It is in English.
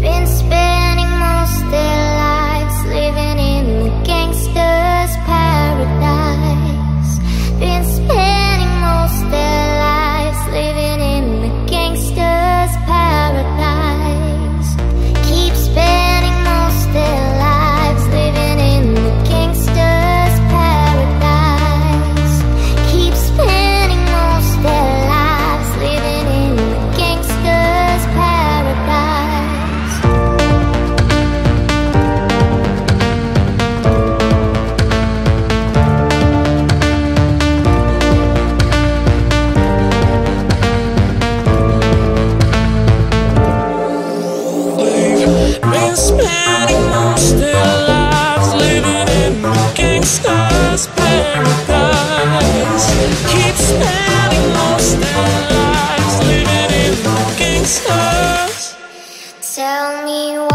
been spending most their lives living in the gangster's paradise. Been spending most their lives living in the gangster's paradise. Keep spending most their lives living in the gangster's paradise. Keep spending most their lives living in the gangster's paradise. Been spending most their lives living in the gangster's paradise. Keep spending most their lives living in the gangsters. Tell me